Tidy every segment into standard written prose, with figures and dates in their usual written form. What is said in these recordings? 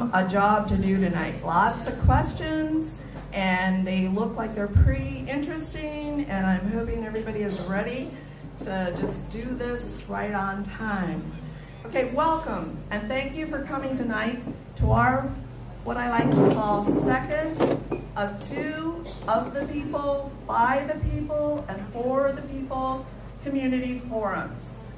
them a job to do tonight. Lots of questions, and they look like they're pretty interesting, and I'm hoping everybody is ready to just do this right on time. Okay, welcome, and thank you for coming tonight to our, what I like to call, second of two of the people, by the people, and for the people community forums.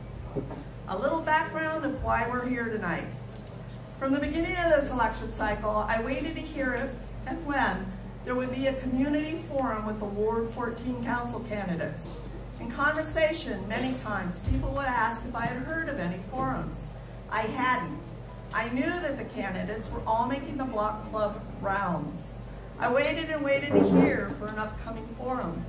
A little background of why we're here tonight. From the beginning of this election cycle, I waited to hear if and when there would be a community forum with the Ward 14 council candidates. In conversation, many times, people would ask if I had heard of any forums. I hadn't. I knew that the candidates were all making the block club rounds. I waited and waited to hear for an upcoming forum.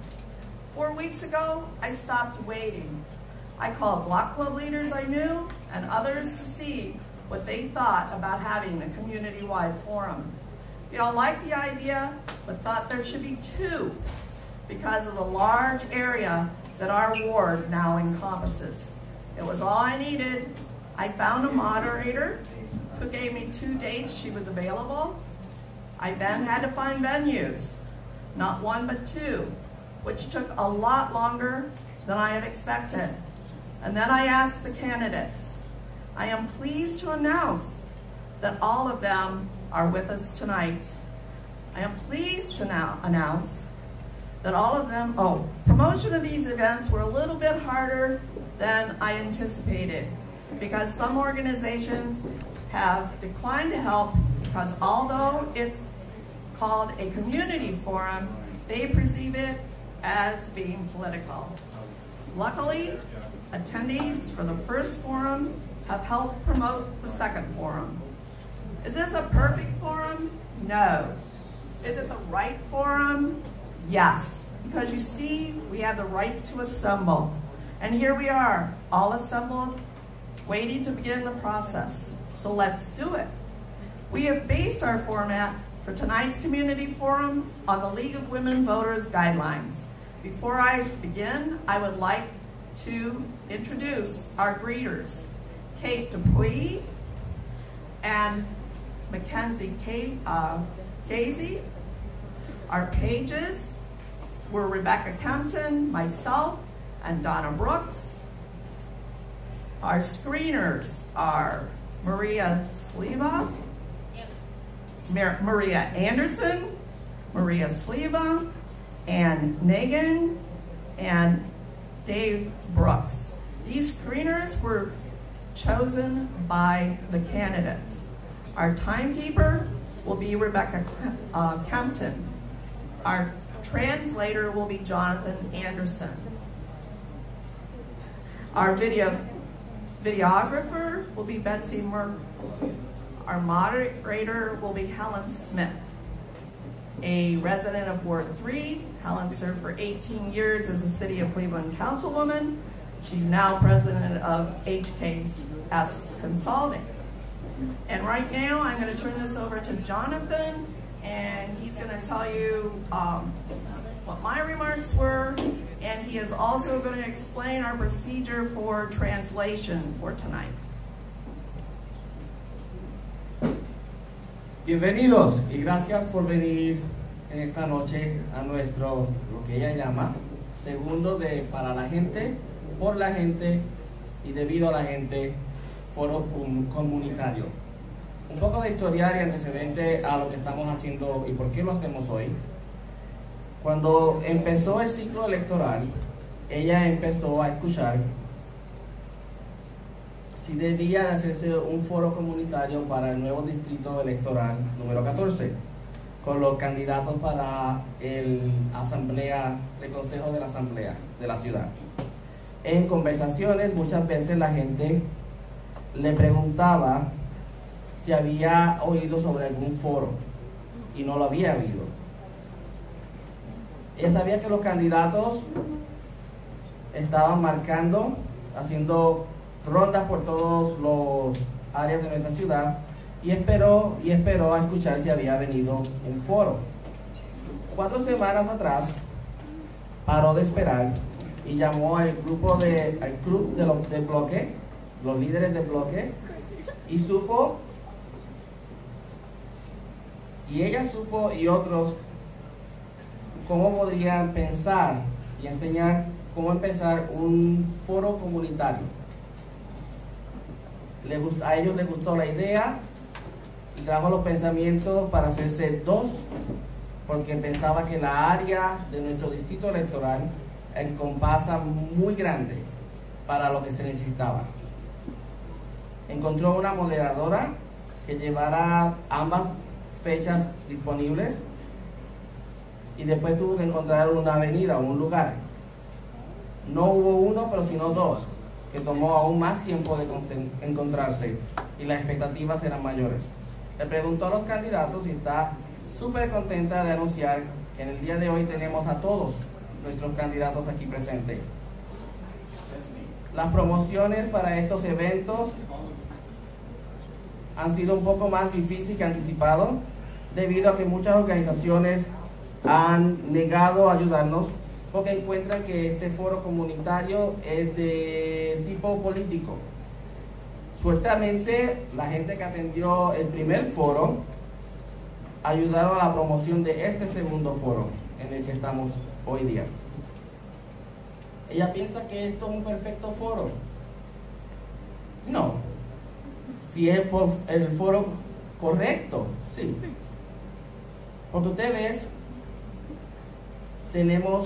4 weeks ago, I stopped waiting. I called block club leaders I knew and others to see what they thought about having a community-wide forum. They all liked the idea, but thought there should be two because of the large area that our ward now encompasses. It was all I needed. I found a moderator who gave me 2 dates she was available. I then had to find venues, not one but two, which took a lot longer than I had expected. And then I asked the candidates. I am pleased to announce that all of them are with us tonight. I am pleased to now announce that all of them, promotion of these events were a little bit harder than I anticipated because some organizations have declined to help because although it's called a community forum, they perceive it as being political. Luckily, attendees for the first forum have helped promote the second forum. Is this a perfect forum? No. Is it the right forum? Yes, because you see, we have the right to assemble. And here we are, all assembled, waiting to begin the process. So let's do it. We have based our format for tonight's community forum on the League of Women Voters guidelines. Before I begin, I would like to introduce our greeters, Kate Dupuy and Mackenzie Casey. Our pages were Rebecca Kempton, myself, and Donna Brooks. Our screeners are Maria Sleva, Maria Anderson, Maria Sleva, and Megan, and Dave Brooks. These screeners were chosen by the candidates. Our timekeeper will be Rebecca Kempton. Our translator will be Jonathan Anderson. Our videographer will be Betsy Merkel. Our moderator will be Helen Smith. A resident of Ward 3, Helen served for 18 years as a City of Cleveland councilwoman. She's now president of HKS Consulting. And right now, I'm going to turn this over to Jonathan, and he's going to tell you what my remarks were, and he is also going to explain our procedure for translation for tonight. Bienvenidos y gracias por venir en esta noche a nuestro, lo que ella llama, segundo de para la gente, por la gente y debido a la gente, foro comunitario. Un poco de historial y antecedente a lo que estamos haciendo y por qué lo hacemos hoy. Cuando empezó el ciclo electoral, ella empezó a escuchar si debía de hacerse un foro comunitario para el nuevo distrito electoral número 14, con los candidatos para el consejo de la asamblea de la ciudad. En conversaciones muchas veces la gente le preguntaba si había oído sobre algún foro y no lo había oído. Ella sabía que los candidatos estaban marcando, haciendo rondas por todos los áreas de nuestra ciudad y esperó a escuchar si había venido un foro. 4 semanas atrás paró de esperar y llamó al club del bloque, los líderes del bloque, y supo Y ella supo, y otros, cómo podrían pensar y enseñar cómo empezar un foro comunitario. A ellos les gustó la idea y trajo los pensamientos para hacerse dos, porque pensaba que la área de nuestro distrito electoral encompasa muy grande para lo que se necesitaba. Encontró una moderadora que llevara ambas fechas disponibles y después tuvo que encontrar una avenida o un lugar. No hubo uno, pero sino dos, que tomó aún más tiempo de encontrarse y las expectativas eran mayores. Le preguntó a los candidatos y está súper contenta de anunciar que en el día de hoy tenemos a todos nuestros candidatos aquí presentes. Las promociones para estos eventos han sido un poco más difíciles que anticipado, debido a que muchas organizaciones han negado a ayudarnos porque encuentran que este foro comunitario es de tipo político. Suertamente, la gente que atendió el primer foro ayudaron a la promoción de este segundo foro en el que estamos hoy día. Ella piensa que esto es un perfecto foro. No. Si es por el foro correcto, sí. Porque ustedes tenemos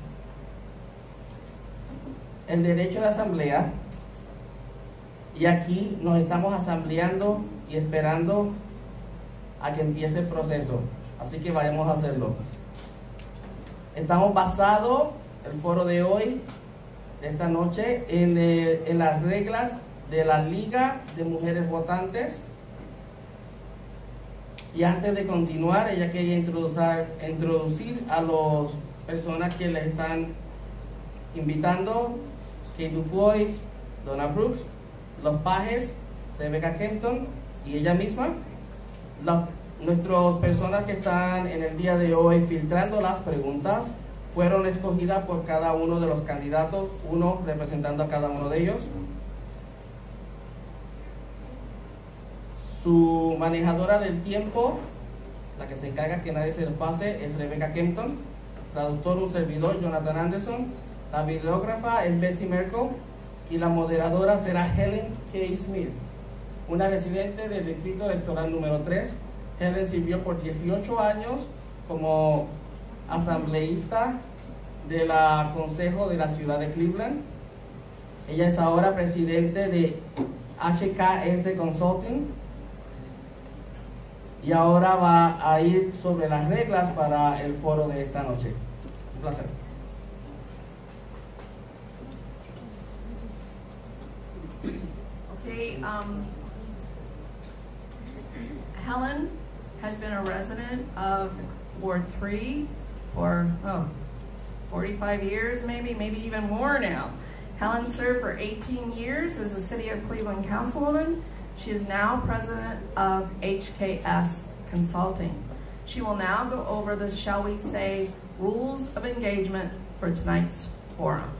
el derecho de asamblea y aquí nos estamos asambleando y esperando a que empiece el proceso. Así que vayamos a hacerlo. Estamos basados, el foro de hoy, de esta noche, en las reglas de la Liga de Mujeres Votantes. Y antes de continuar, ella quería introducir a las personas que le están invitando: Kate Dubois, Donna Brooks, los pajes, Rebecca Kempton y ella misma. Nuestras personas que están en el día de hoy filtrando las preguntas fueron escogidas por cada uno de los candidatos, uno representando a cada uno de ellos. Su manejadora del tiempo, la que se encarga que nadie se le pase, es Rebecca Kempton. Traductor, un servidor, Jonathan Anderson. La videógrafa es Bessie Merkel y la moderadora será Helen K. Smith, una residente del distrito electoral número 3. Helen sirvió por 18 años como asambleísta del Consejo de la ciudad de Cleveland. Ella es ahora presidente de HKS Consulting y ahora va a ir sobre las reglas para el foro de esta noche. Un placer. Okay, Helen has been a resident of Ward 3 for 45 years, maybe even more now. Helen served for 18 years as a City of Cleveland councilwoman. She is now president of HKS Consulting. She will now go over the, shall we say, rules of engagement for tonight's forum.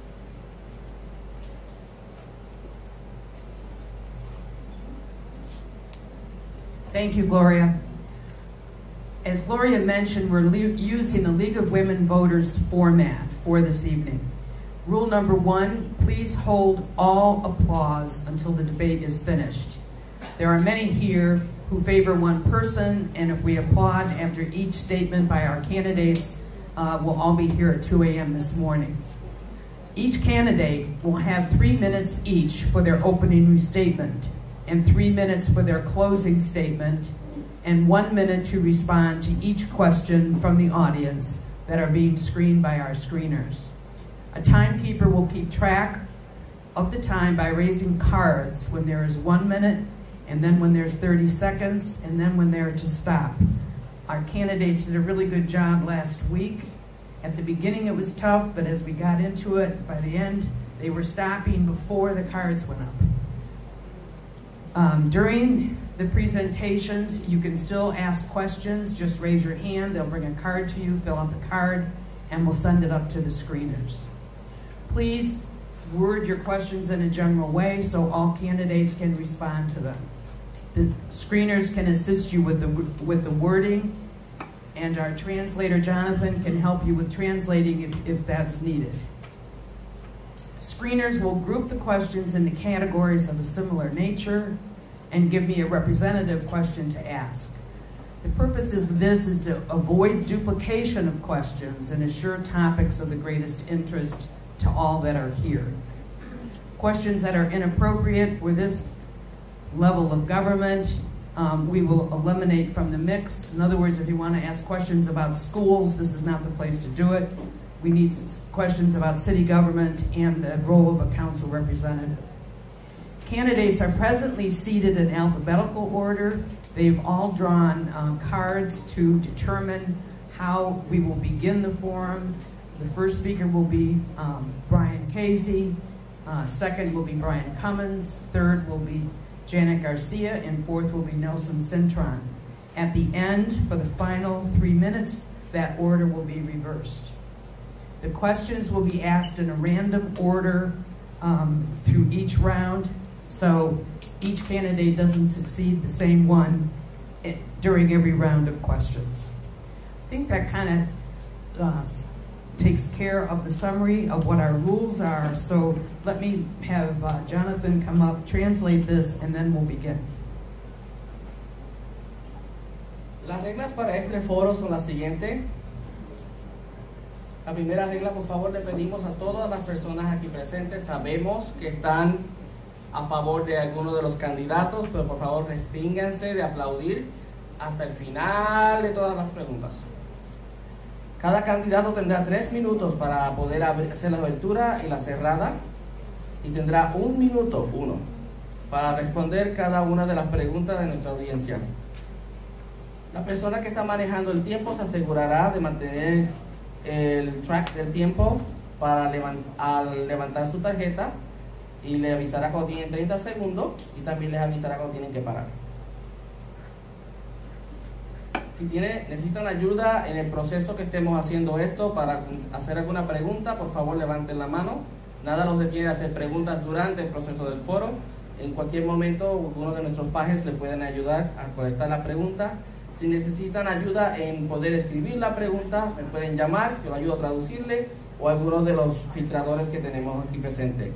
Thank you, Gloria. As Gloria mentioned, we're using the League of Women Voters format for this evening. Rule number 1, please hold all applause until the debate is finished. There are many here who favor one person, and if we applaud after each statement by our candidates, we'll all be here at 2 a.m. this morning. Each candidate will have 3 minutes each for their opening statement, and 3 minutes for their closing statement, and 1 minute to respond to each question from the audience that are being screened by our screeners. A timekeeper will keep track of the time by raising cards when there is 1 minute, and then when there's 30 seconds, and then when they're to stop. Our candidates did a really good job last week. At the beginning it was tough, but as we got into it, by the end, they were stopping before the cards went up. During the presentations, you can still ask questions. Just raise your hand, they'll bring a card to you, fill out the card, and we'll send it up to the screeners. Please word your questions in a general way so all candidates can respond to them. The screeners can assist you with the wording, and our translator, Jonathan, can help you with translating if that's needed. Screeners will group the questions into categories of a similar nature and give me a representative question to ask. The purpose of this is to avoid duplication of questions and assure topics of the greatest interest to all that are here. Questions that are inappropriate for this level of government, we will eliminate from the mix. In other words, if you want to ask questions about schools, this is not the place to do it. We need questions about city government and the role of a council representative. Candidates are presently seated in alphabetical order. They've all drawn cards to determine how we will begin the forum. The first speaker will be Brian Casey. Second will be Brian Cummins. Third will be Janet Garcia. And fourth will be Nelson Cintron. At the end, for the final 3 minutes, that order will be reversed. The questions will be asked in a random order through each round, so each candidate doesn't succeed the same one during every round of questions. I think that kind of takes care of the summary of what our rules are, so let me have Jonathan come up, translate this, and then we'll begin. Las reglas para este foro son las siguientes. La primera regla, por favor, le pedimos a todas las personas aquí presentes, sabemos que están a favor de alguno de los candidatos, pero por favor restínganse de aplaudir hasta el final de todas las preguntas. Cada candidato tendrá 3 minutos para poder hacer la abertura y la cerrada, y tendrá 1 minuto, para responder cada una de las preguntas de nuestra audiencia. La persona que está manejando el tiempo se asegurará de mantener el track del tiempo al levantar su tarjeta, y le avisará cuando tienen 30 segundos y también les avisará cuando tienen que parar. Si necesitan ayuda en el proceso que estemos haciendo esto para hacer alguna pregunta, por favor levanten la mano. Nada los detiene de hacer preguntas durante el proceso del foro. En cualquier momento uno de nuestros pajes le pueden ayudar a colectar la pregunta. Si necesitan ayuda en poder escribir la pregunta, me pueden llamar, yo le ayudo a traducirle, o algunos de los filtradores que tenemos aquí presentes.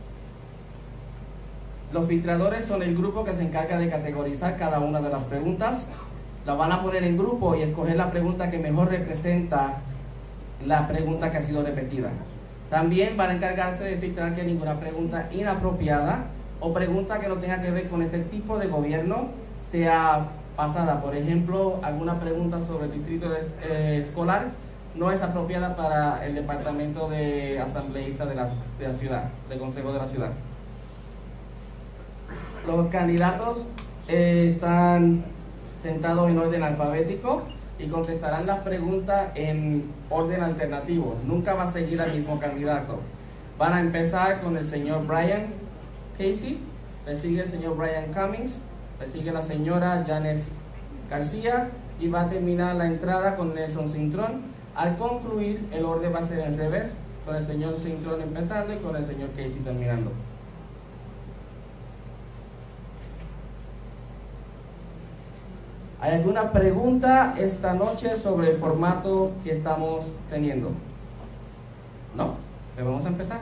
Los filtradores son el grupo que se encarga de categorizar cada una de las preguntas. La van a poner en grupo y escoger la pregunta que mejor representa la pregunta que ha sido repetida. También van a encargarse de filtrar que ninguna pregunta inapropiada o pregunta que no tenga que ver con este tipo de gobierno sea pasada. Por ejemplo, alguna pregunta sobre el distrito escolar no es apropiada para el departamento de asambleísta de la ciudad, del consejo de la ciudad. Los candidatos están sentados en orden alfabético y contestarán las preguntas en orden alternativo. Nunca va a seguir al mismo candidato. Van a empezar con el señor Brian Casey, le sigue el señor Brian Cummins, le sigue la señora Janet García y va a terminar la entrada con Nelson Cintron. Al concluir, el orden va a ser al revés, con el señor Cintron empezando y con el señor Casey terminando. ¿Hay alguna pregunta esta noche sobre el formato que estamos teniendo? ¿No? Pues vamos a empezar.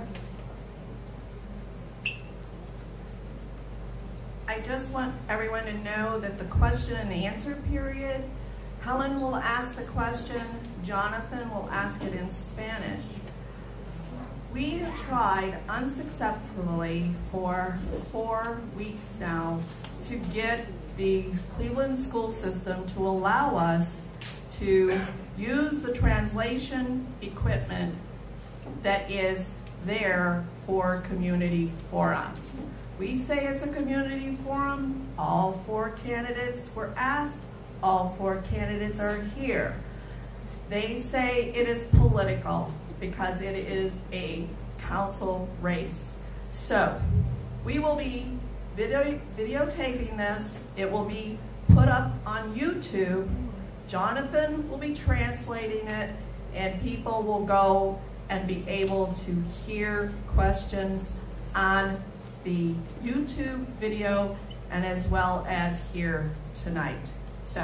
I just want everyone to know that the question and answer period, Helen will ask the question, Jonathan will ask it in Spanish. We have tried unsuccessfully for 4 weeks now to get the Cleveland school system to allow us to use the translation equipment that is there for community forums. We say it's a community forum. All 4 candidates were asked. All 4 candidates are here. They say it is political because it is a council race. So we will be videotaping this. It will be put up on YouTube. Jonathan will be translating it, and people will go and be able to hear questions on the YouTube video, and as well as here tonight. So,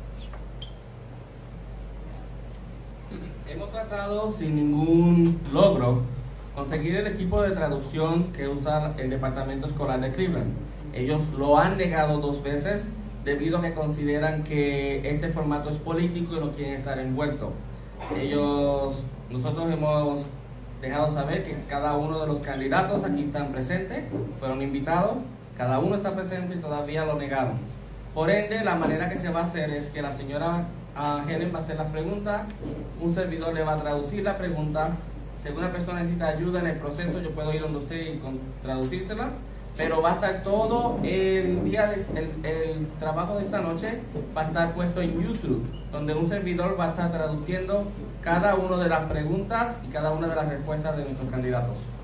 hemos tratado sin ningún logro conseguir el equipo de traducción que usa el Departamento Escolar de Cleveland. Ellos lo han negado 2 veces debido a que consideran que este formato es político y no quieren estar envuelto. Nosotros hemos dejado saber que cada uno de los candidatos aquí están presentes, fueron invitados, cada uno está presente y todavía lo negaron. Por ende, la manera que se va a hacer es que la señora Helen va a hacer las preguntas, un servidor le va a traducir la pregunta. Si alguna persona necesita ayuda en el proceso, yo puedo ir donde usted y traducírsela, pero va a estar todo el trabajo de esta noche va a estar puesto en YouTube, donde un servidor va a estar traduciendo cada una de las preguntas y cada una de las respuestas de nuestros candidatos.